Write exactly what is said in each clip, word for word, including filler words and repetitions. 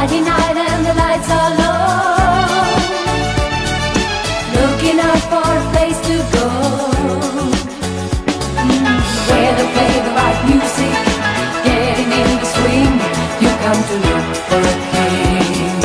Friday night and the lights are low, looking out for a place to go, mm, where they play the right music, getting in the swing. You come to look for a king.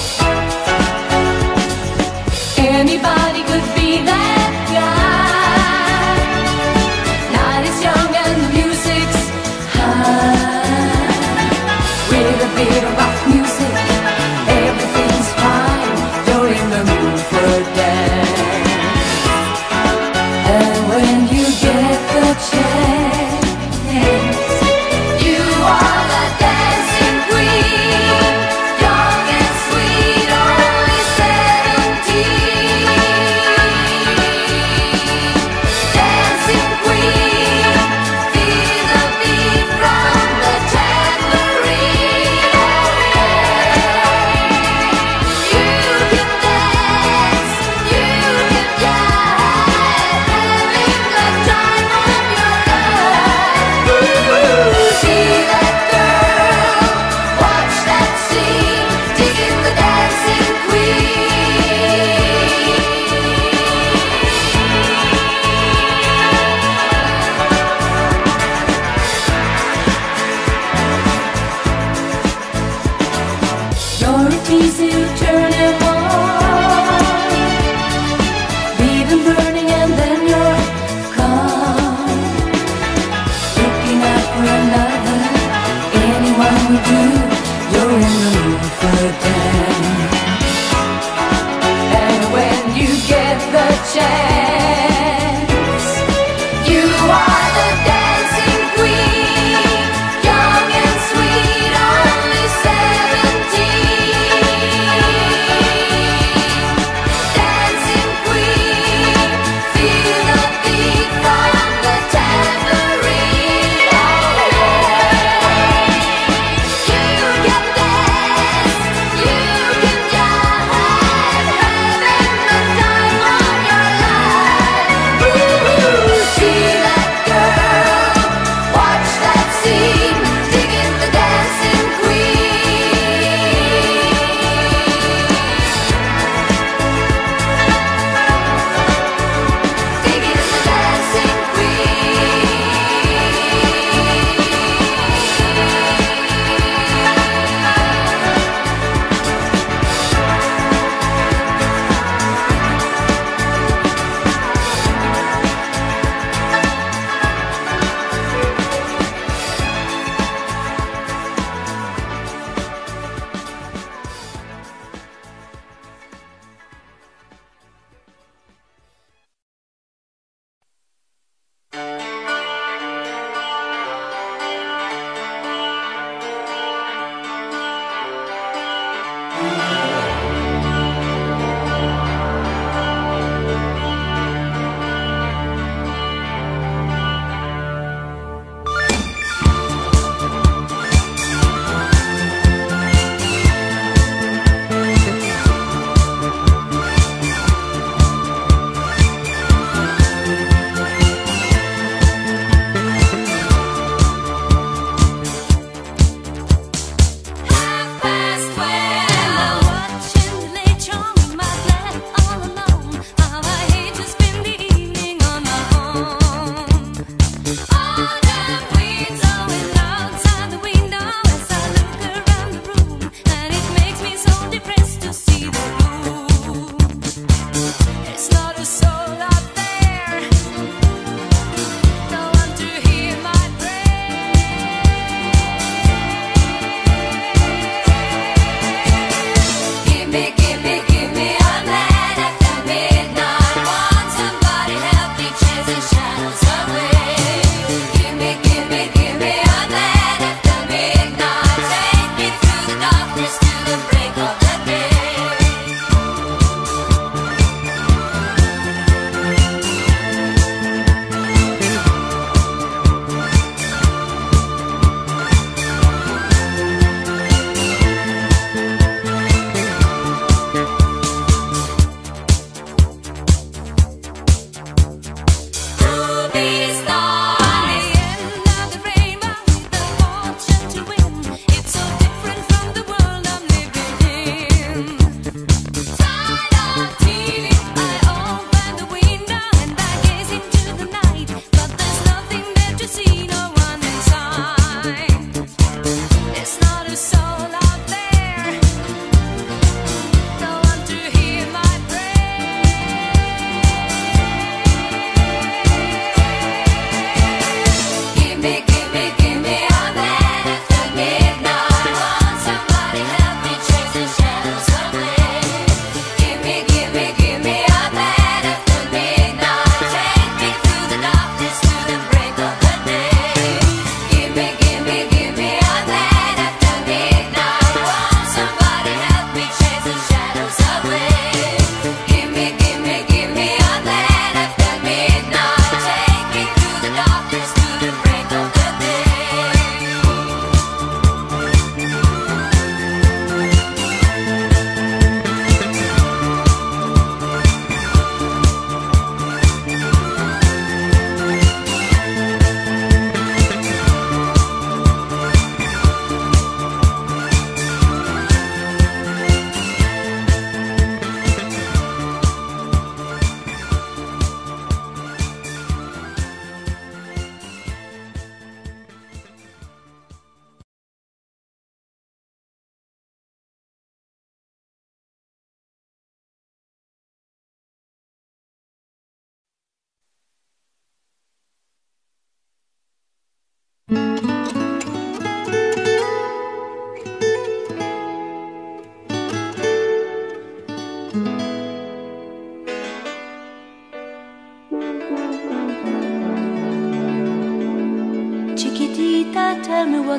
Anybody could be that guy. Night is young and the music's high. With a bit of rock music, everything's fine. You're in the mood for a dance. And when you get the chance, you are the dancing queen, young and sweet, only seventeen. Dancing queen, feel the beat from the tambourine. You can dance, you can jive, having the time of your life. See that girl, watch that scene, digging the dancing queen. You're a tease to turn him on, leave him burning and then you're gone. Looking out for another, anyone will do. You're in the mood for a dance. And when you get the chance, you are the dancing queen, young and sweet, only seventeen.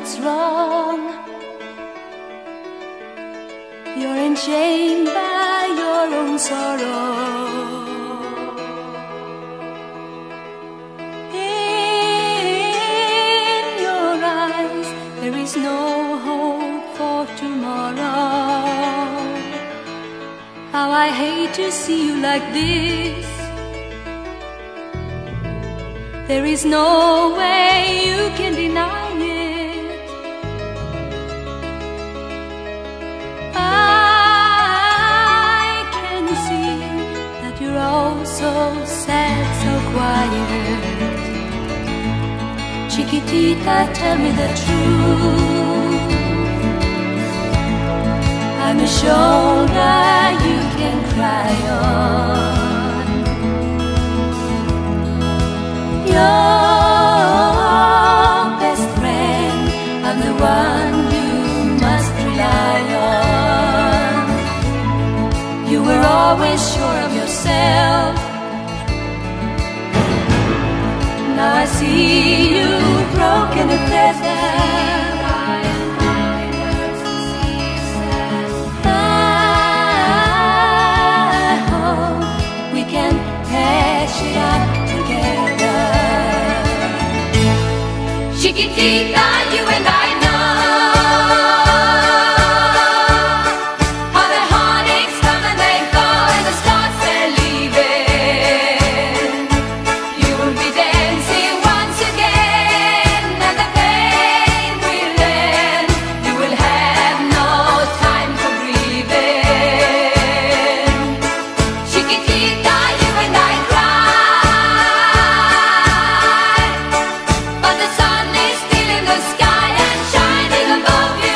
what's wrong. You're enchained by your own sorrow. In your eyes there is no hope for tomorrow. How I hate to see you like this. There is no way you can deny it. I can see that you're all so sad, so quiet. Chiquitita, tell me the truth. I'm a shoulder you can cry on. Your best friend, I'm the one you must rely on. You were always sure of yourself. Now I see you broken and feathered. I hope we can patch it up together. Chiquitita, you and I know how the heartaches come and they go, and the stars they're leaving. You will be dancing once again, and the pain will end. You will have no time for grieving. Chiquitita, you and I cry, but the sun is still in the sky and shining above you.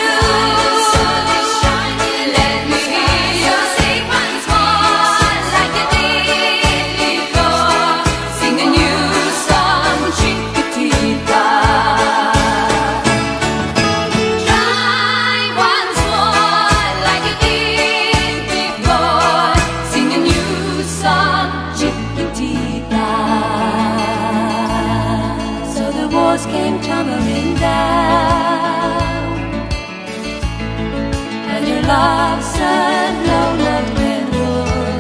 Let me hear you sing once more like you did before. Sing a new song, Chiquitita. Try once more like you did before. Sing a new song, Chiquitita. So the walls came tumbling down, and your love said no love redwood.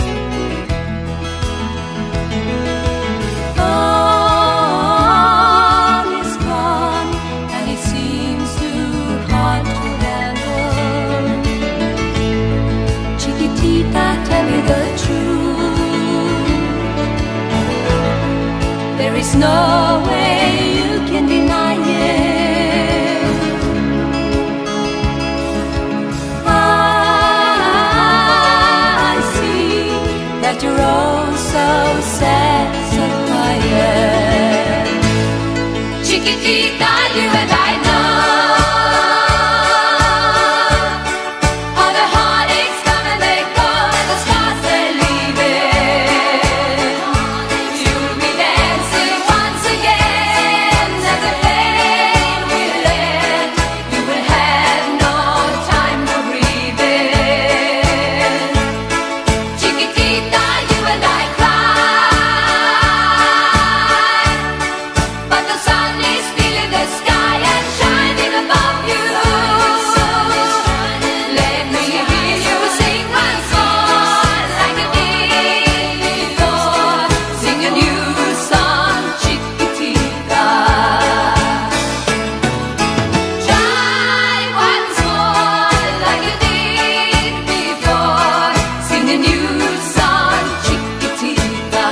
All is gone, and it seems too hard to handle. Chiquitita, tell me the truth. There is no way you can deny it. I see that you're all so sad, so quiet. Chiquitita, you and I know how the heartaches come and they go, and the stars they're leaving. You'll be dancing once again, and the pain will end. You will have no time for grieving. Chiquitita, you and I cry, but the sun is still in the sky and shining above you. Let me hear you sing once more like you did before. Sing a new song, Chiquitita. Try once more like you did before. Sing a new song, Chiquitita.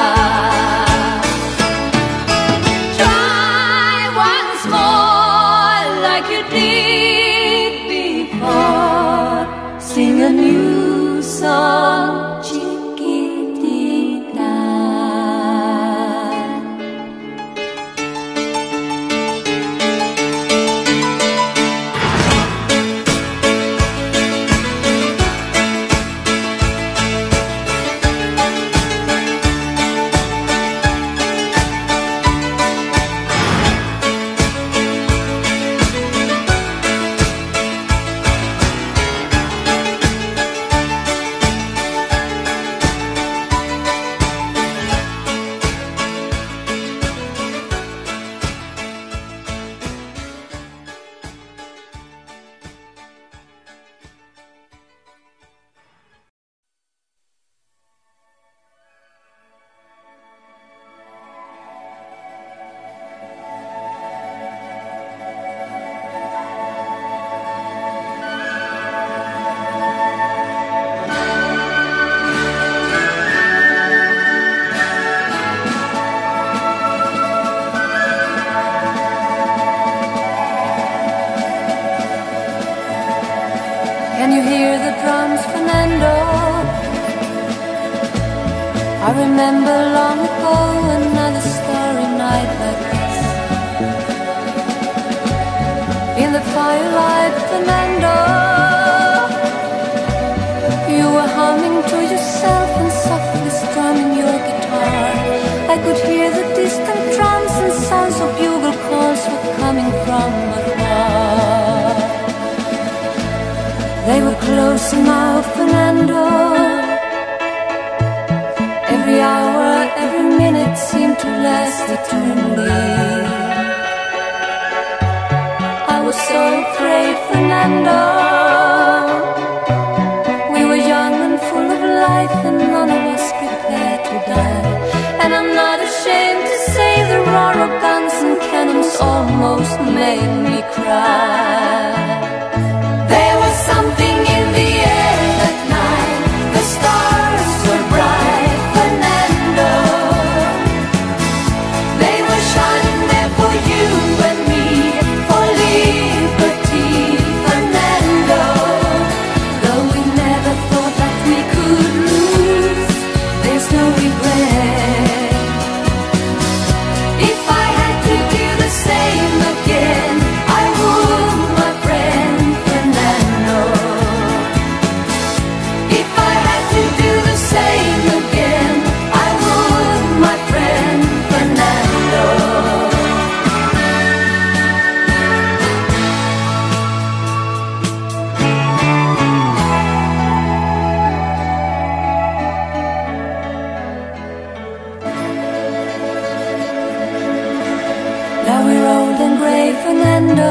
Try once more like you did before. Sing a new song, Chiquitita. Can you hear the drums, Fernando? I remember long ago another starry night like this. In the firelight, Fernando, you were humming to yourself and softly strumming your guitar. I could hear the distant drums and sounds of bugle calls were coming from afar. They were closer now, Fernando. Every hour, every minute seemed to last eternally. I was so afraid, Fernando. We were young and full of life, and none of us prepared to die. And I'm not ashamed to say the roar of guns and cannons almost made me cry. There was something in the air that night. The stars were bright, Fernando. They were shining there for you and me, for liberty, Fernando. Though we never thought that we could lose, there's no regret. If I had to do the same again, I would, my friend Fernando. If I had to do the same again, I would, my friend Fernando. Now we're old and grey, Fernando.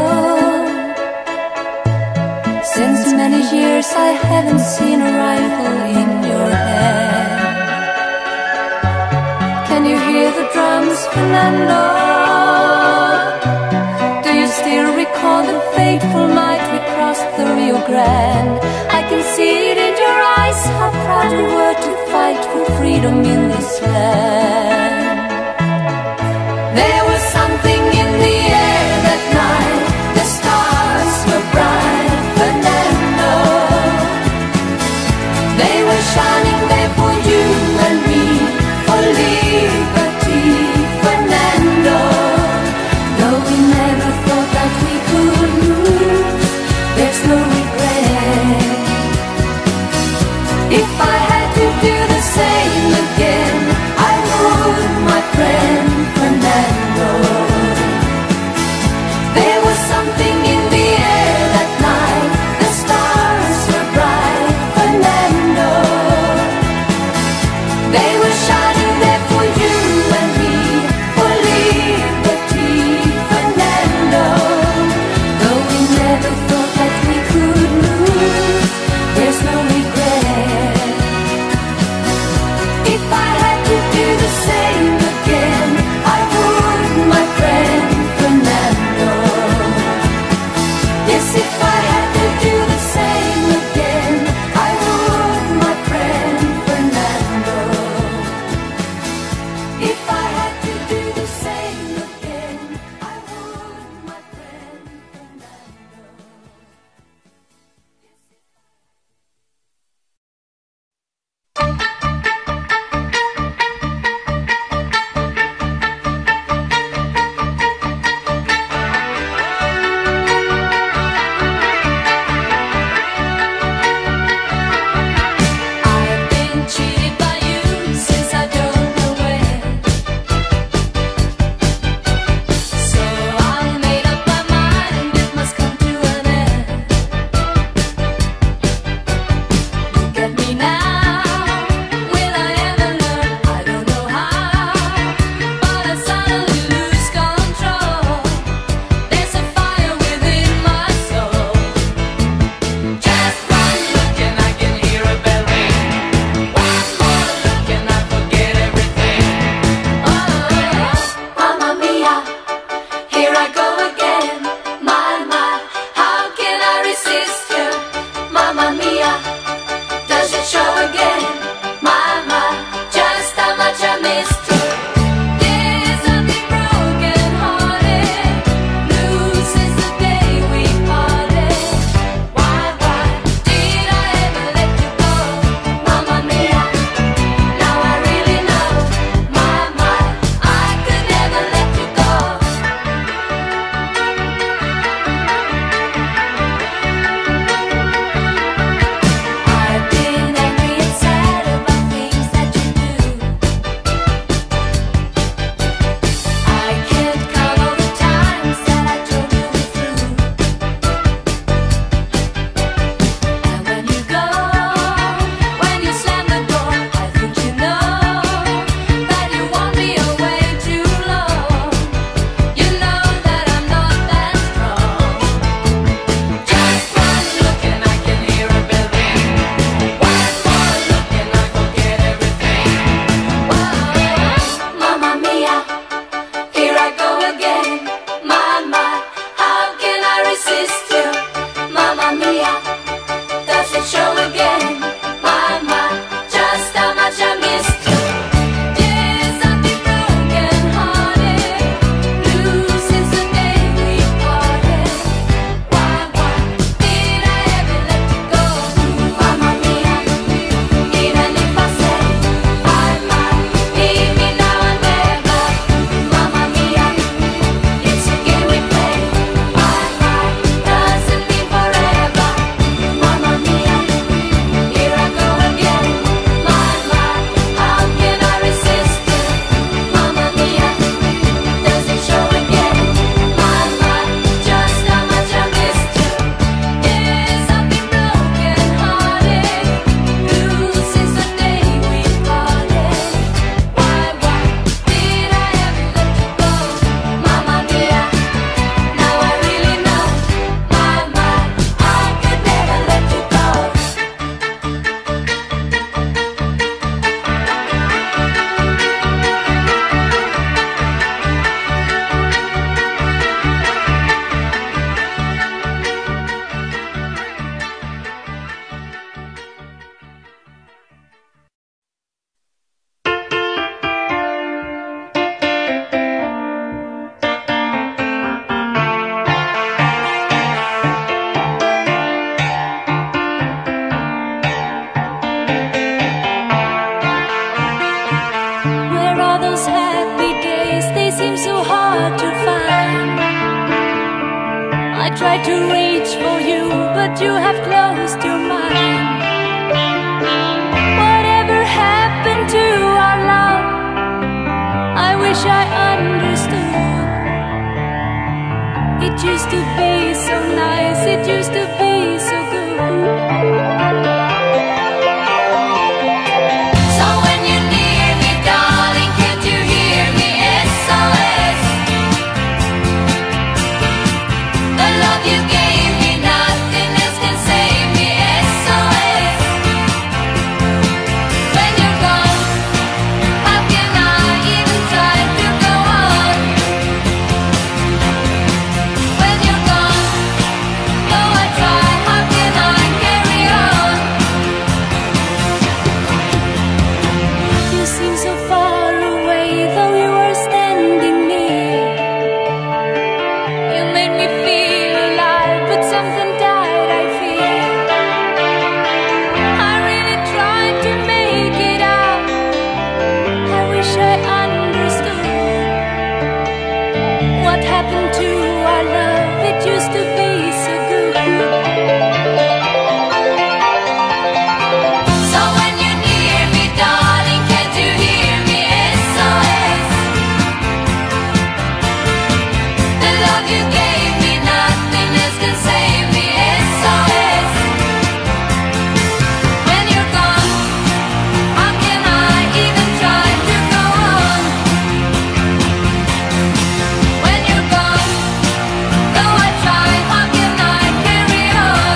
Since many years I haven't seen a rifle in your hand. Can you hear the drums, Fernando? Do you still recall the fateful night we crossed the Rio Grande? I can see it in your eyes, how proud we were to fight for freedom in this land. There was something in the air that night. The stars were bright, Fernando. They were shining there for you and me, for liberty, Fernando. Though we never thought that we could lose, there's no regret. If I had to do the same again, I would, again. My, my, just how much I missed you. Yes, I've been broken hearted, blue since the day we parted. Why, why did I ever let you go? Mamma mia, even if I say I might, leave me now or never. Mamma mia, it's a game we play. I might, doesn't mean forever. Mamma mia, here I go again. My, my, how can I resist you? Mamma mia, does it show again? My, my, just how much I missed you. Yes, I've been broken hearted, blue since the day we parted. Why, why did I ever let you go? Mamma mia, now I really know. My, my, I could never let you go. Where are those happy days? They seem so hard to find. I tried to reach for you, but you have closed your mind. Whatever happened to our love? I wish I understood. It used to be so nice, it used to be so good. So when you're near me, darling, can't you hear me? S O S. The love you gave me, nothing else can save me. S O S. When you're gone, how can I even try to go on? When you're gone, though I try, how can I carry on? You seem so far away, though you are standing near. You made me feel alive, but something died, I fear. I really tried to make it out. I wish I understood. What happened to our love? It used to be so good. So when you're near me, darling, can't you hear me? S O S. The love you gave me, nothing else can save me. S O S. When you're gone, how can I even try to go on? When you're gone, though I try, how can I carry on?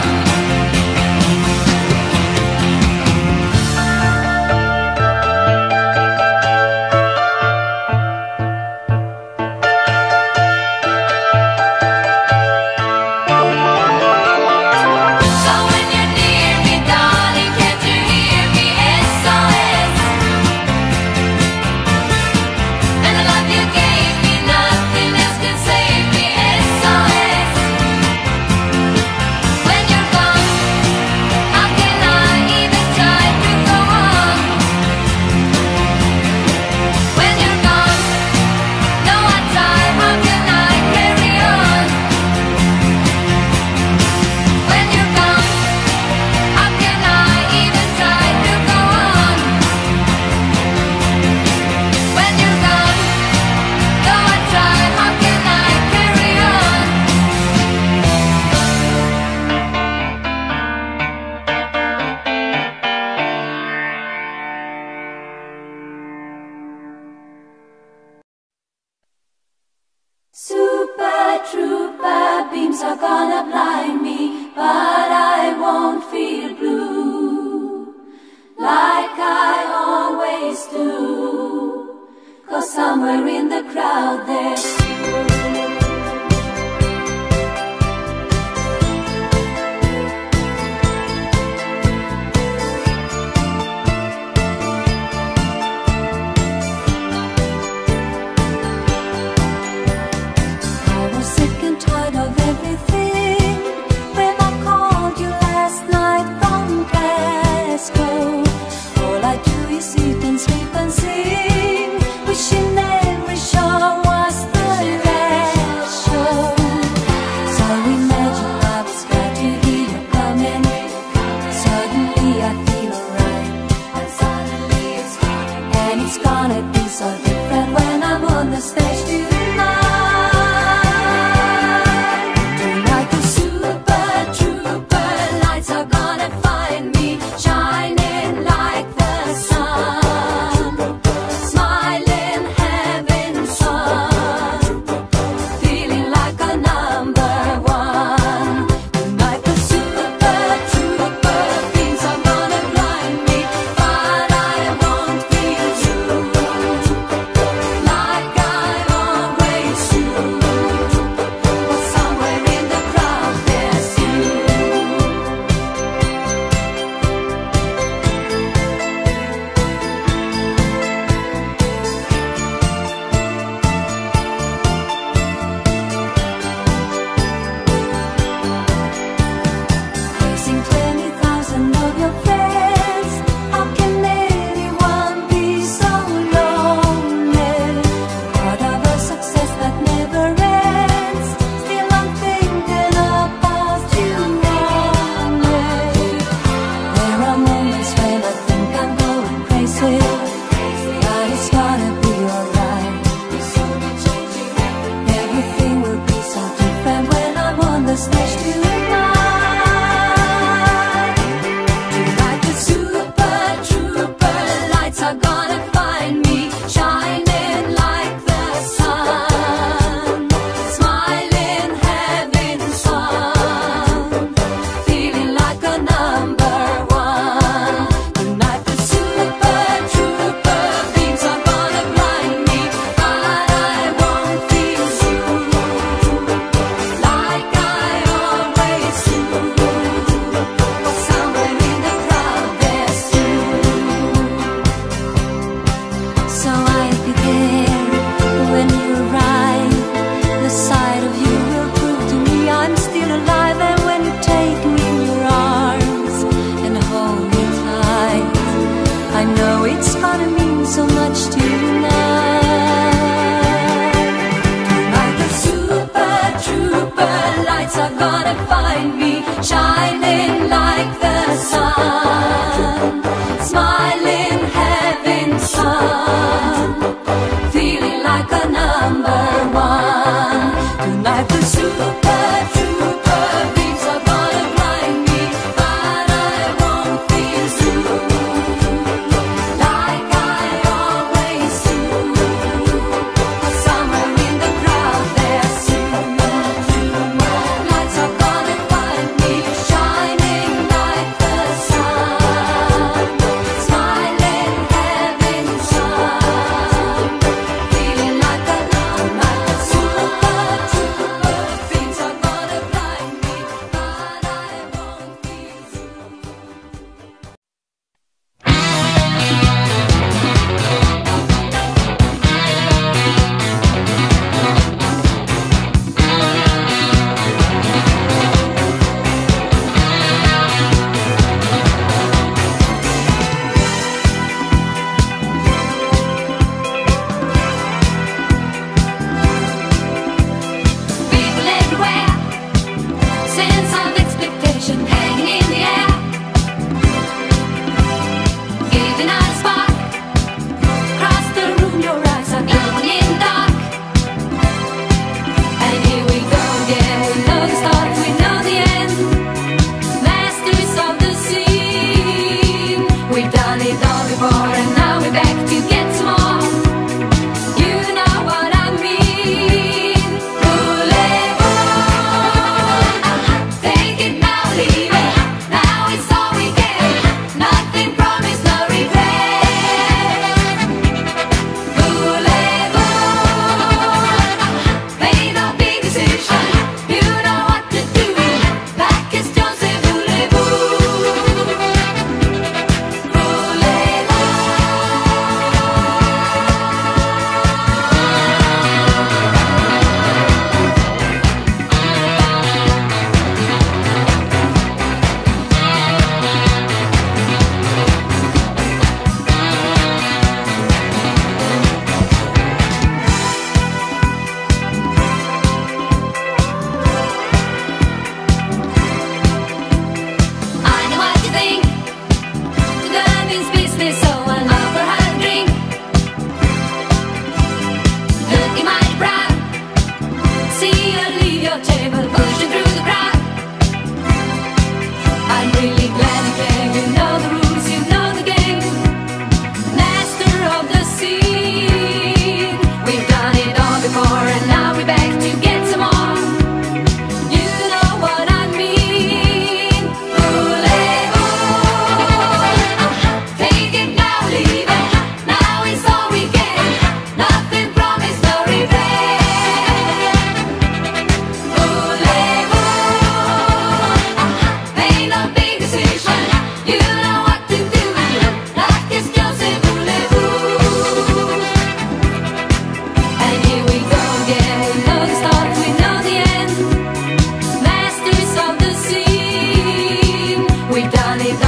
So when you're near me, darling, can't you hear me? S O S. And the love you gave me, nothing else can save me. S O S. When you're gone, how can I even try to go on? When you're gone, though I try, how can I carry on? When you're gone, how can I even try to go on? When you're gone, though I try, how can I carry on? Super trooper beams are gonna blind me, but I won't feel blue like I always do. 'Cause somewhere in the crowd there's you.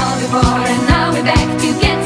before, and now we're back together.